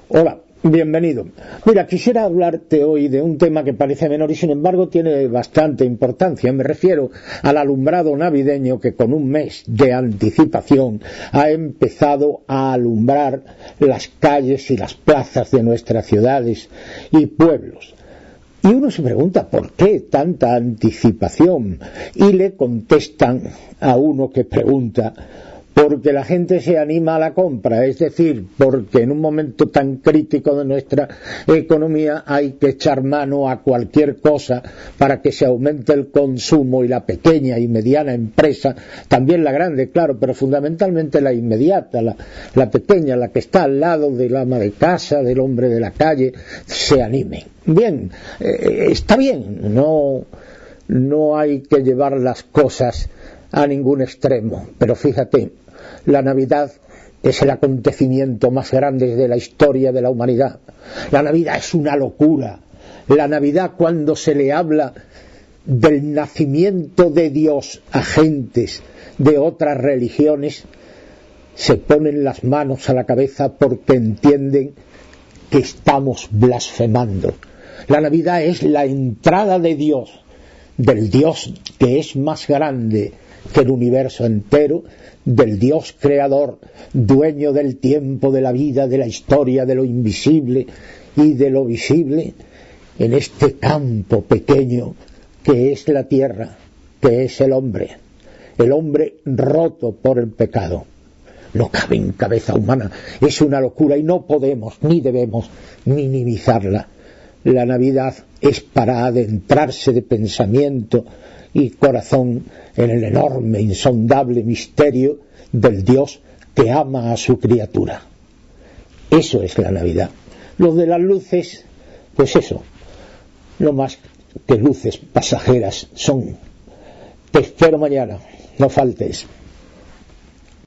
Hola, bienvenido. Mira, quisiera hablarte hoy de un tema que parece menor y sin embargo tiene bastante importancia. Me refiero al alumbrado navideño que con un mes de anticipación ha empezado a alumbrar las calles y las plazas de nuestras ciudades y pueblos. Y uno se pregunta ¿por qué tanta anticipación? Y le contestan a uno que pregunta porque la gente se anima a la compra, es decir, porque en un momento tan crítico de nuestra economía hay que echar mano a cualquier cosa para que se aumente el consumo y la pequeña y mediana empresa, también la grande, claro, pero fundamentalmente la inmediata, la pequeña, la que está al lado del ama de casa, del hombre de la calle, se anime. Bien, está bien, no hay que llevar las cosas a ningún extremo, pero fíjate, la Navidad es el acontecimiento más grande de la historia de la humanidad. La Navidad es una locura. La Navidad, cuando se le habla del nacimiento de Dios a gentes de otras religiones, se ponen las manos a la cabeza porque entienden que estamos blasfemando. La Navidad es la entrada de Dios, del Dios que es más grande que el universo entero, del Dios creador, dueño del tiempo, de la vida, de la historia, de lo invisible y de lo visible, en este campo pequeño que es la tierra, que es el hombre roto por el pecado. No cabe en cabeza humana, es una locura y no podemos ni debemos minimizarla. La Navidad es para adentrarse de pensamiento y corazón en el enorme, insondable misterio del Dios que ama a su criatura. Eso es la Navidad. Lo de las luces, pues eso, no más que luces pasajeras son. Te espero mañana, no faltes.